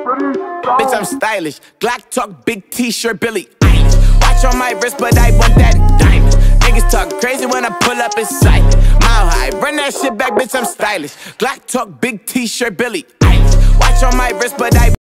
Bitch, I'm stylish. Glock talk, big t-shirt, Billie Eilish. Watch on my wrist, but I want that diamond. Niggas talk crazy when I pull up in sight. Mile high, run that shit back, bitch, I'm stylish. Glock talk, big t-shirt, Billie Eilish. Watch on my wrist, but I